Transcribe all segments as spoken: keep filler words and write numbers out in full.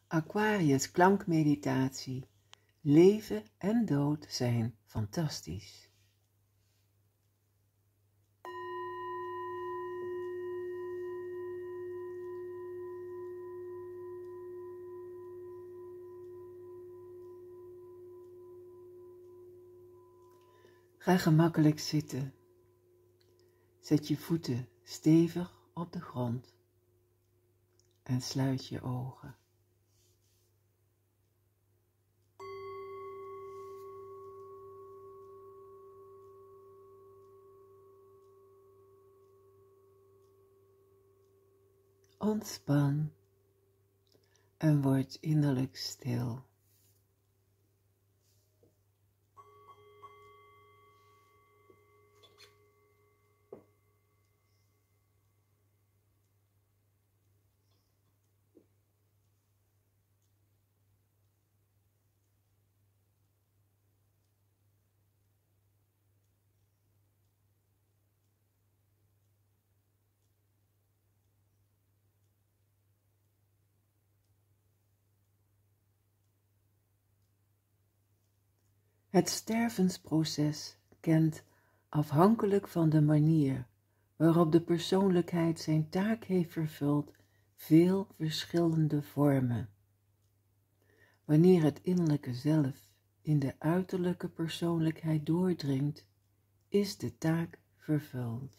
Aquarius klankmeditatie. Leven en dood zijn fantastisch. Ga gemakkelijk zitten. Zet je voeten stevig op de grond en sluit je ogen. Ontspan en word innerlijk stil. Het stervensproces kent, afhankelijk van de manier waarop de persoonlijkheid zijn taak heeft vervuld, veel verschillende vormen. Wanneer het innerlijke zelf in de uiterlijke persoonlijkheid doordringt, is de taak vervuld.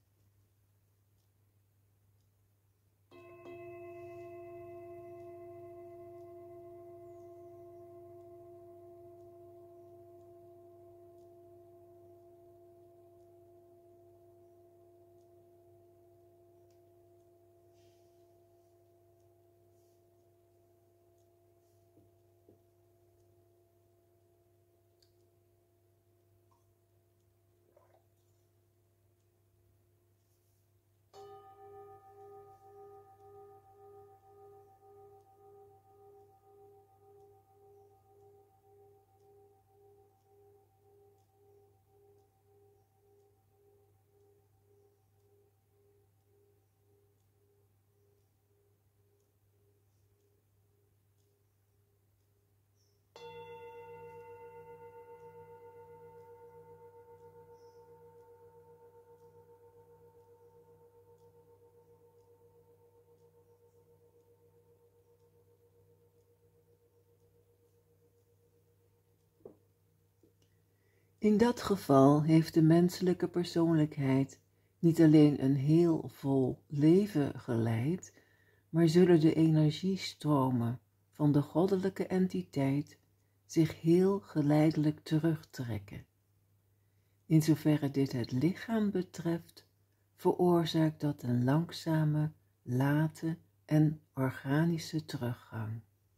In dat geval heeft de menselijke persoonlijkheid niet alleen een heel vol leven geleid, maar zullen de energiestromen van de goddelijke entiteit zich heel geleidelijk terugtrekken. In zoverre dit het lichaam betreft, veroorzaakt dat een langzame, late en organische teruggang.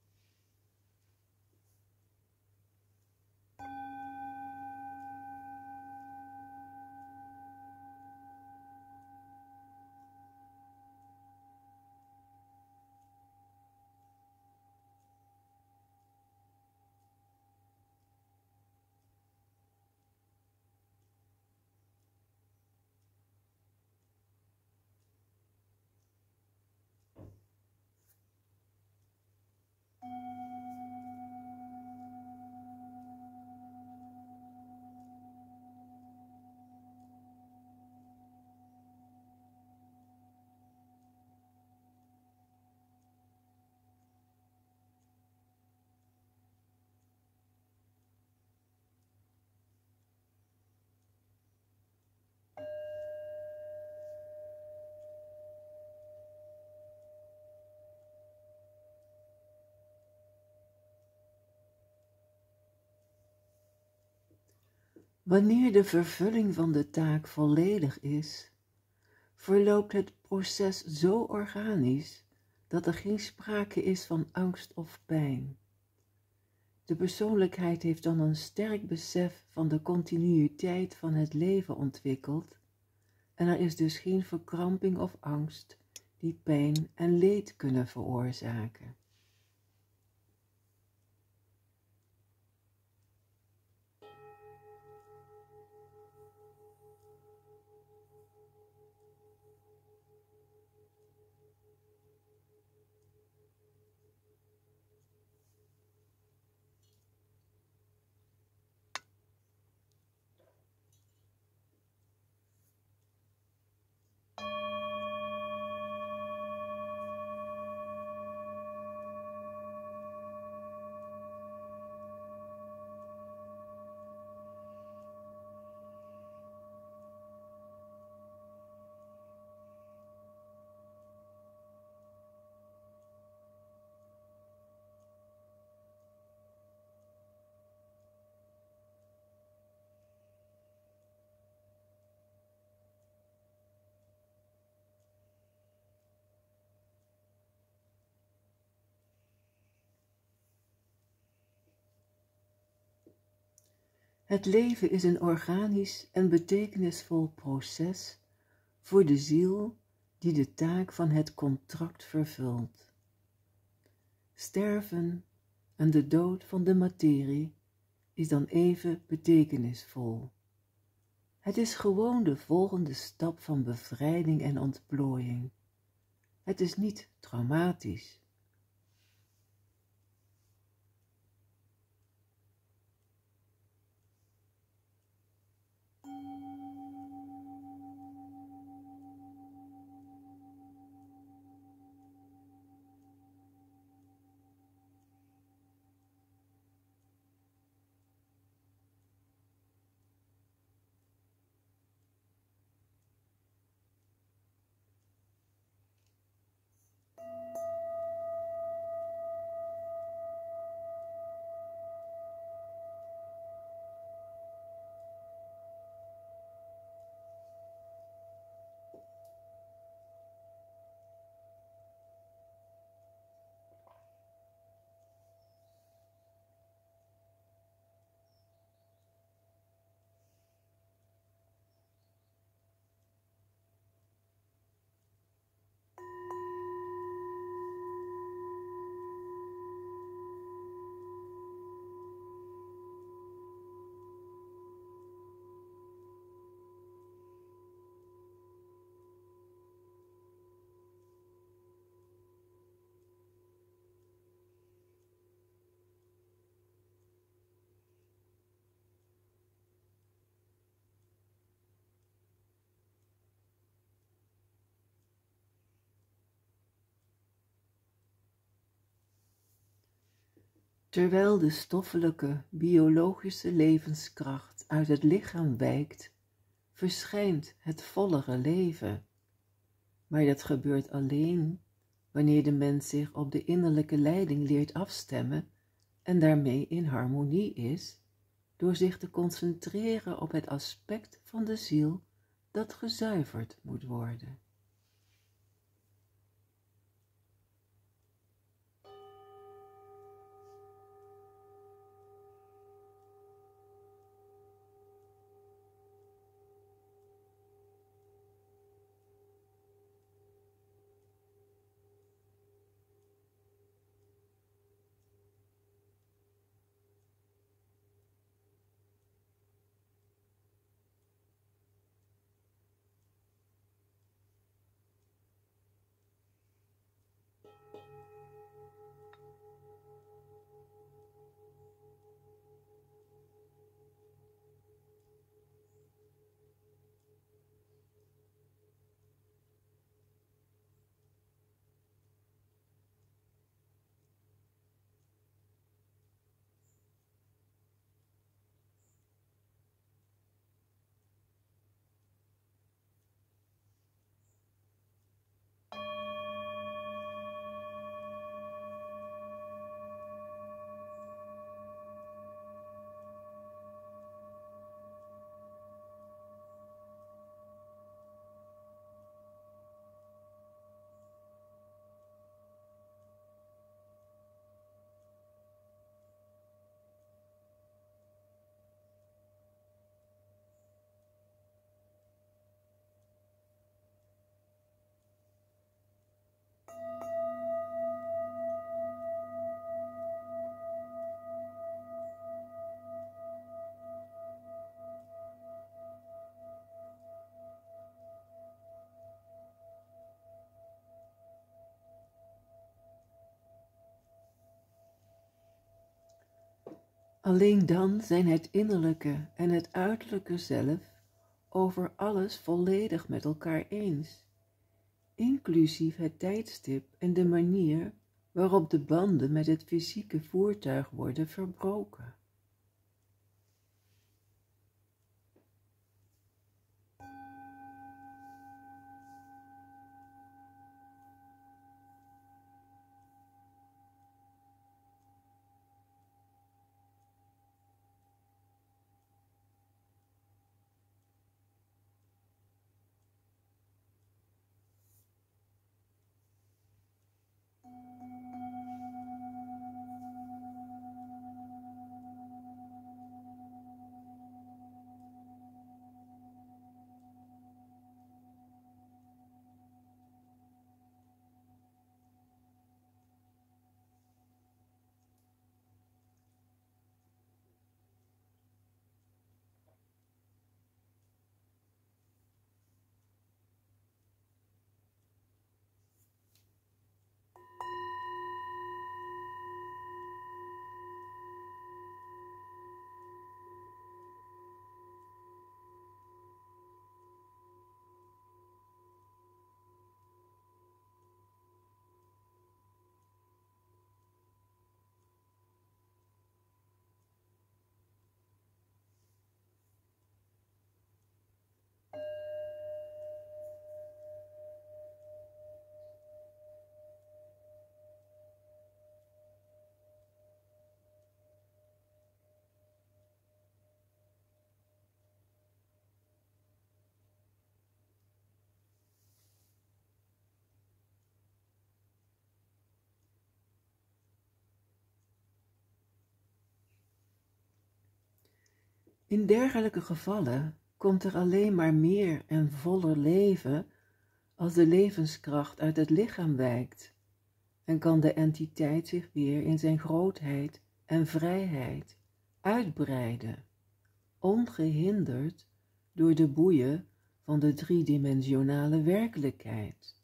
Wanneer de vervulling van de taak volledig is, verloopt het proces zo organisch dat er geen sprake is van angst of pijn. De persoonlijkheid heeft dan een sterk besef van de continuïteit van het leven ontwikkeld en er is dus geen verkramping of angst die pijn en leed kunnen veroorzaken. Het leven is een organisch en betekenisvol proces voor de ziel die de taak van het contract vervult. Sterven en de dood van de materie is dan even betekenisvol. Het is gewoon de volgende stap van bevrijding en ontplooiing. Het is niet traumatisch. Terwijl de stoffelijke, biologische levenskracht uit het lichaam wijkt, verschijnt het vollere leven. Maar dat gebeurt alleen wanneer de mens zich op de innerlijke leiding leert afstemmen en daarmee in harmonie is, door zich te concentreren op het aspect van de ziel dat gezuiverd moet worden. Alleen dan zijn het innerlijke en het uiterlijke zelf over alles volledig met elkaar eens, inclusief het tijdstip en de manier waarop de banden met het fysieke voertuig worden verbroken. In dergelijke gevallen komt er alleen maar meer en voller leven als de levenskracht uit het lichaam wijkt en kan de entiteit zich weer in zijn grootheid en vrijheid uitbreiden, ongehinderd door de boeien van de driedimensionale werkelijkheid.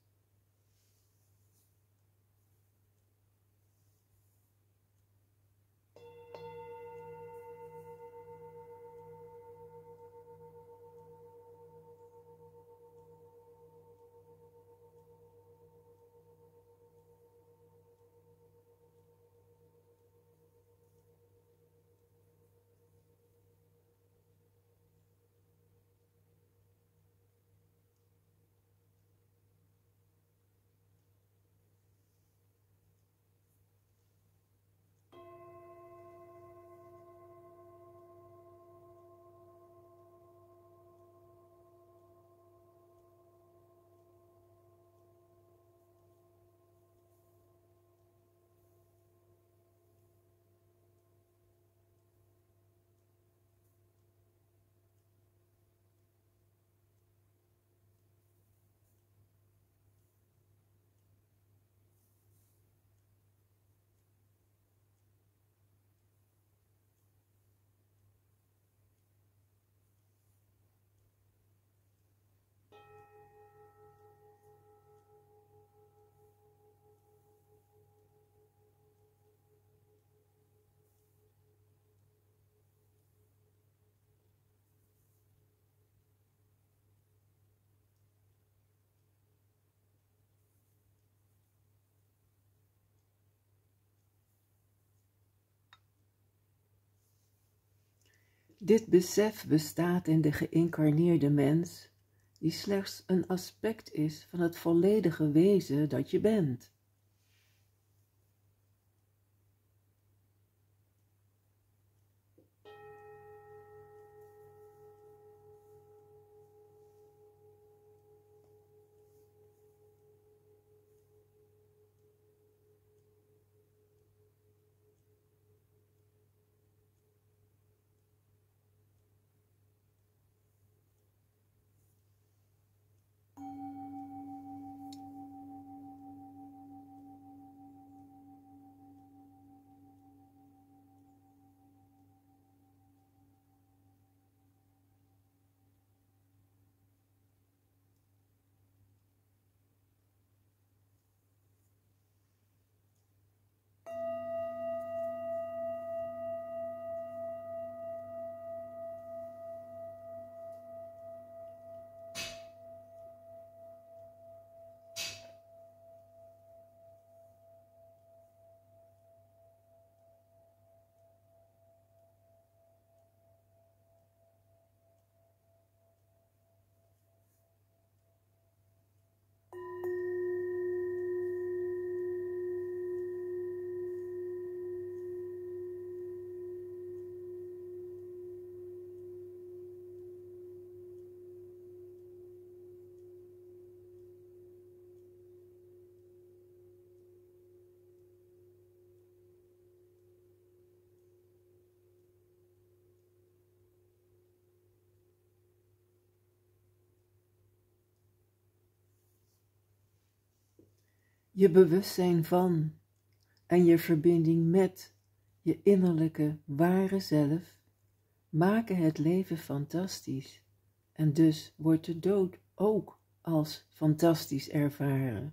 Dit besef bestaat in de geïncarneerde mens, die slechts een aspect is van het volledige wezen dat je bent. Je bewustzijn van en je verbinding met je innerlijke ware zelf maken het leven fantastisch en dus wordt de dood ook als fantastisch ervaren.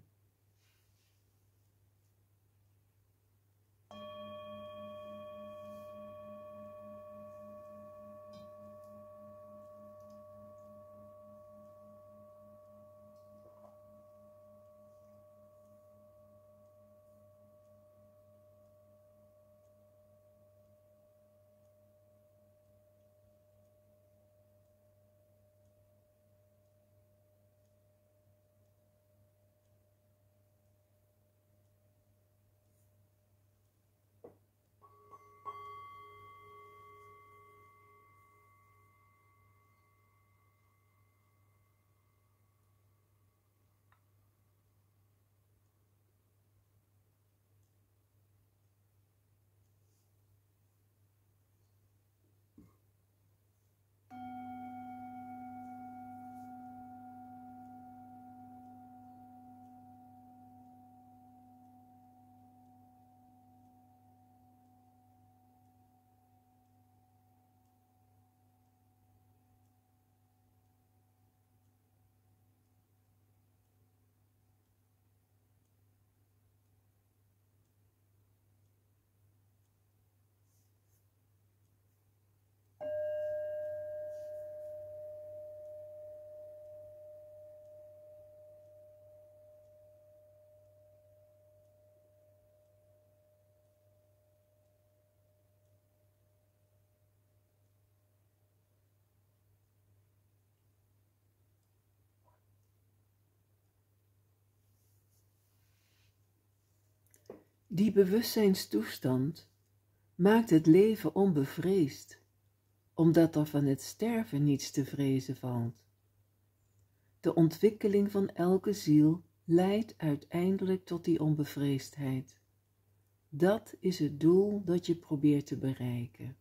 Die bewustzijnstoestand maakt het leven onbevreesd, omdat er van het sterven niets te vrezen valt. De ontwikkeling van elke ziel leidt uiteindelijk tot die onbevreesdheid. Dat is het doel dat je probeert te bereiken.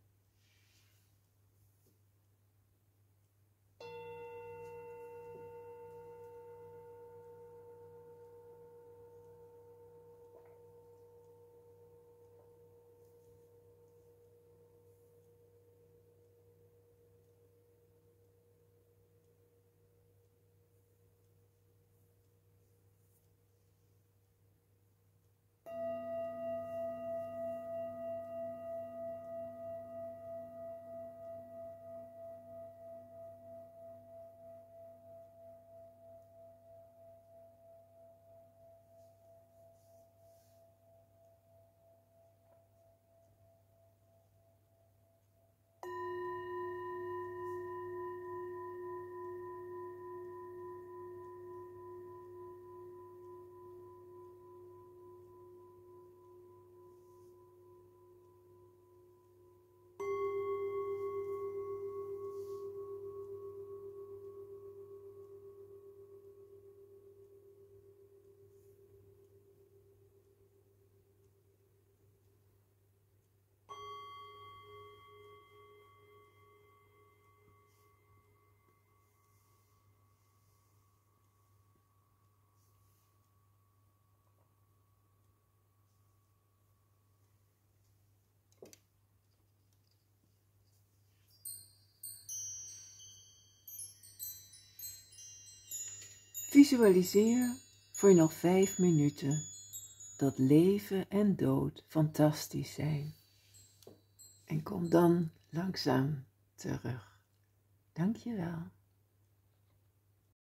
Visualiseer voor nog vijf minuten dat leven en dood fantastisch zijn. En kom dan langzaam terug. Dank je wel.